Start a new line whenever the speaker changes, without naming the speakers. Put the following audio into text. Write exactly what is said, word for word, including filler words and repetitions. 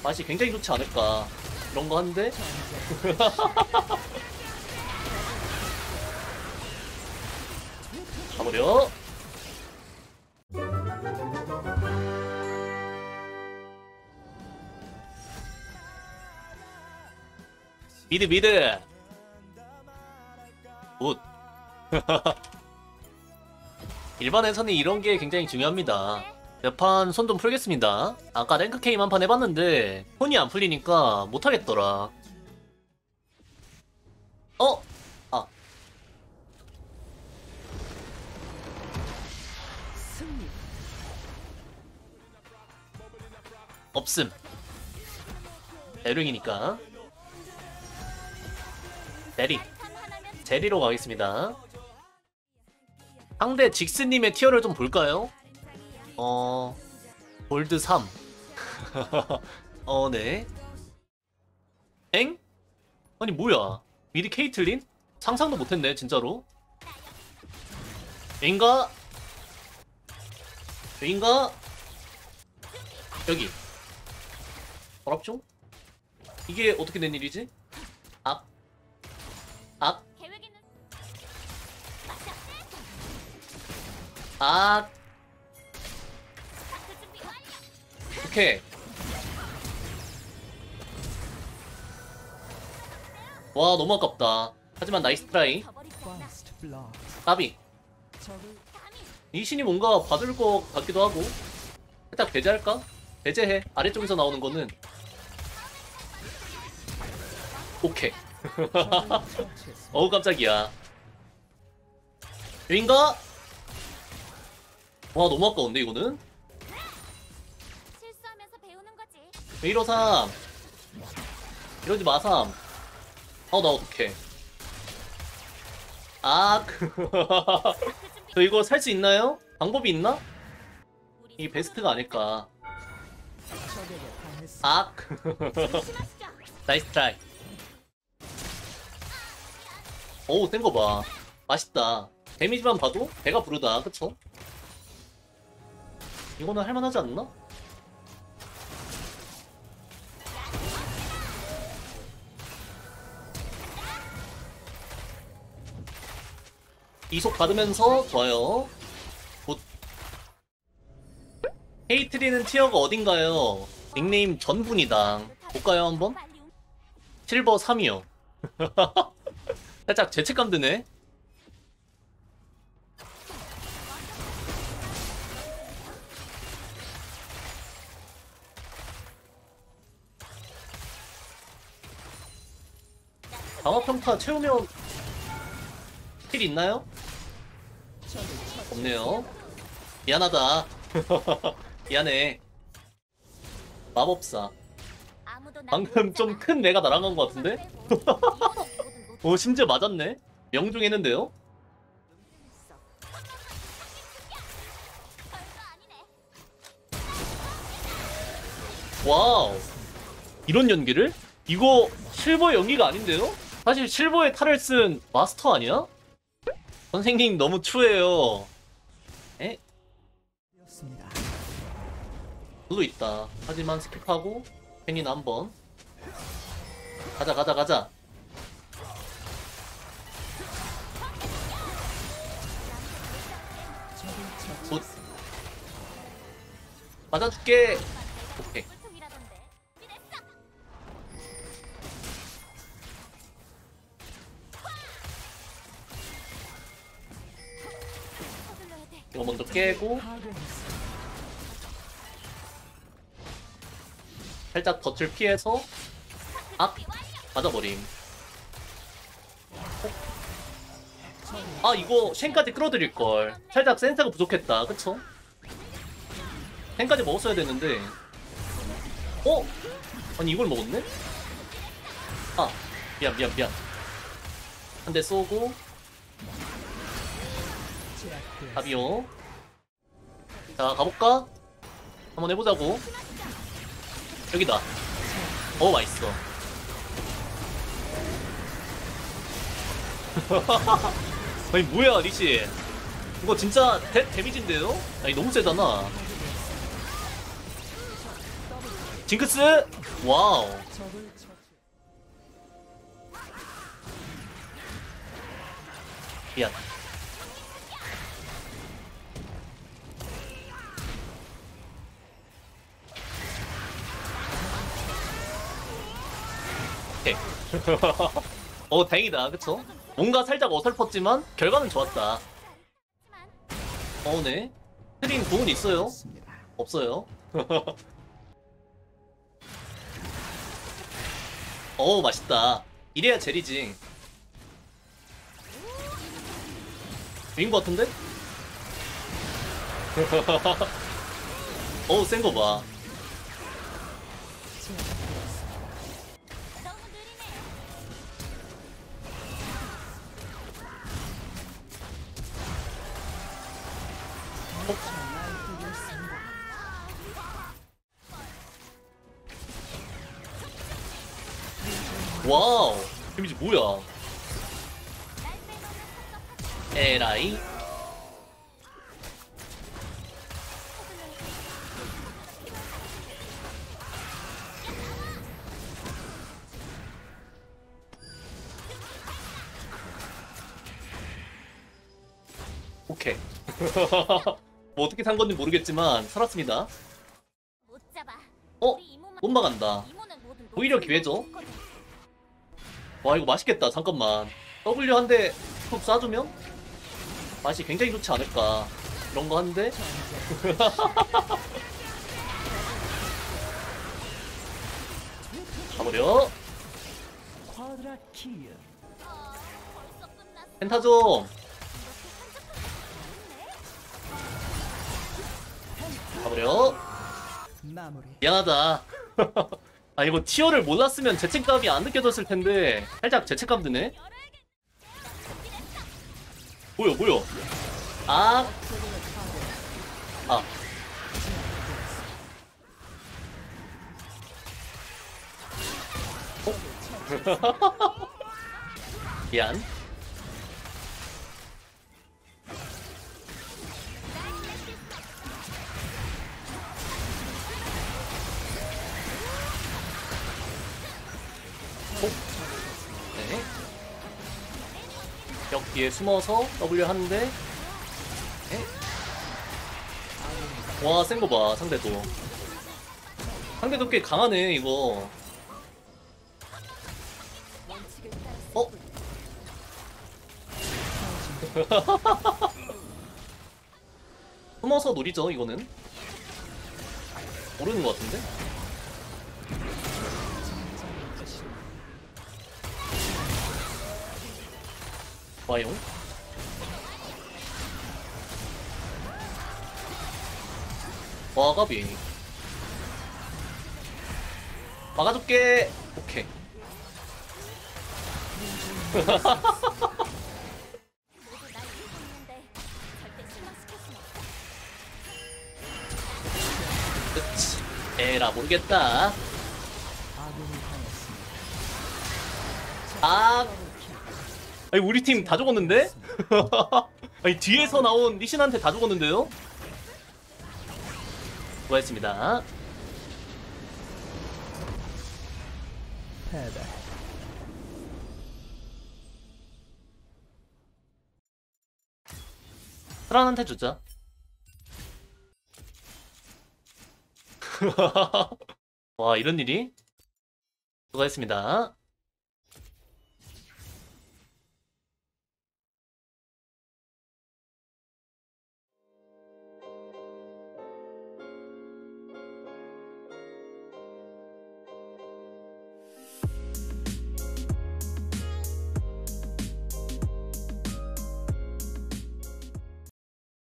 맛이 굉장히 좋지 않을까 이런 거 하는데 가버려. 미드 미드 굿. 일반에서는 이런 게 굉장히 중요합니다. 몇 판 손 좀 풀겠습니다. 아까 랭크 게임 한 판 해봤는데 손이 안 풀리니까 못하겠더라. 어? 아 없음. 대륙이니까 제리 제리로 가겠습니다. 상대 직스님의 티어를 좀 볼까요? 어... 골드 삼. 어, 네. 엥? 아니 뭐야, 미리 케이틀린? 상상도 못했네 진짜로. 왠가? 왠가? 여기 어랍죠? 이게 어떻게 된 일이지? 악 악 악 오케이. 와 너무 아깝다. 하지만 나이스 트라이. 까비. 이 신이 뭔가 받을 것 같기도 하고. 살짝 배제할까? 배제해. 아래쪽에서 나오는 거는 오케이. 어우 깜짝이야. 여긴가? 와 너무 아까운데 이거는? 왜 이러삼? 이러지 마삼. 어 나 어떡해. 아, 저 이거 살 수 있나요? 방법이 있나? 이게 베스트가 아닐까. 아, 나이스 트라이. 어우 센거 봐. 맛있다. 데미지만 봐도 배가 부르다. 그쵸? 이거는 할만하지 않나? 이속 받으면서 좋아요. 굿. 헤이트리는 티어가 어딘가요? 닉네임 전분이당. 볼까요 한번? 실버 삼이요. 살짝 죄책감 드네. 강화평타 채우면 힐 있나요? 없네요. 미안하다. 미안해. 마법사. 방금 좀 큰 내가 날아간 것 같은데? 오 심지어 맞았네? 명중했는데요? 와우. 이런 연기를? 이거 실버의 연기가 아닌데요? 사실 실버의 탈을 쓴 마스터 아니야? 선생님 너무 추해요. 에? 블루 있다. 하지만 스킵하고 팬이나 한번 가자 가자 가자. 굿. 맞아줄게. 오케이. 이거 먼저 깨고 살짝 덫을 피해서 악 맞아버림. 아 이거 쉔까지 끌어들일걸. 살짝 센스가 부족했다. 그쵸? 쉔까지 먹었어야 되는데. 어? 아니 이걸 먹었네? 아 미안 미안 미안. 한 대 쏘고 답이요. 자 가볼까? 한번 해보자고. 여기다. 어 맛있어. 아니 뭐야 리시. 이거 진짜 데, 데미지인데요? 아니 너무 세잖아. 징크스! 와우. 미안. 오케이. 어, 다행이다. 그쵸? 뭔가 살짝 어설펐지만 결과는 좋았다. 어, 네. 트린 부은 있어요? 없어요. 어, 맛있다. 이래야 젤이지. 위인 것 같은데? 어우, 센 거 봐. 와우, 데미지 뭐야? 에라이. 오케이. 뭐 어떻게 산 건지 모르겠지만 살았습니다. 어? 못 막았다. 오히려 기회죠. 와, 이거 맛있겠다. 잠깐만. W 한 대 툭 쏴주면 맛이 굉장히 좋지 않을까. 이런 거 하는데 가버려. 펜타 좀. 가버려. 미안하다. 아, 이거 티어를 몰랐으면 죄책감이 안 느껴졌을 텐데 살짝 죄책감 드네. 뭐야 뭐야. 아. 아. 어? 미안. 네. 벽 뒤에 숨어서 W 하는데. 네. 와, 센 거 봐, 상대도. 상대도 꽤 강하네, 이거. 어? 숨어서 노리죠, 이거는. 모르는 것 같은데? 와용. 와, 가비. 막아줄게. 오케이. 그치. 에라, 모르겠다. 아. 아니, 우리 팀 다 죽었는데? 아니, 뒤에서 나온 리신한테 다 죽었는데요? 수고했습니다. 사랑한테 주자. 와, 이런 일이? 수고했습니다.